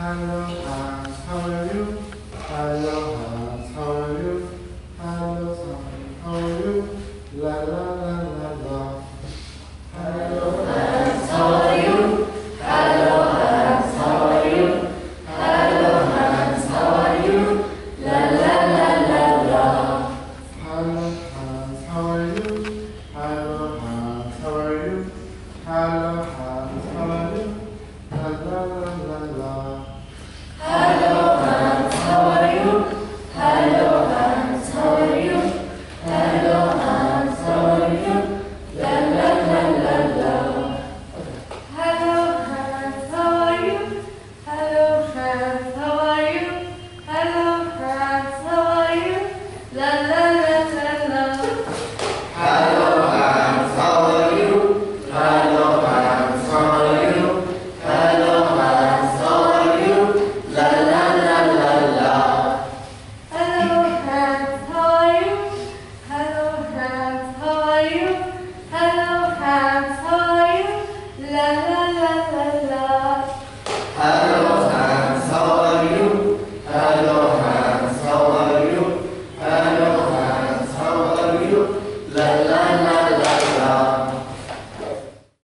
Hello, Hans, how are you? Hello, Hans, how are you? Hello, Hans, how are you? La la la la la. Hello, Hans, how are you? Hello, Hans, how are you? Hello, Hans, how are you? La la la la la. Hello, Hans, how are you? Hello, Hans, how are you? Hello, Hans, how are you?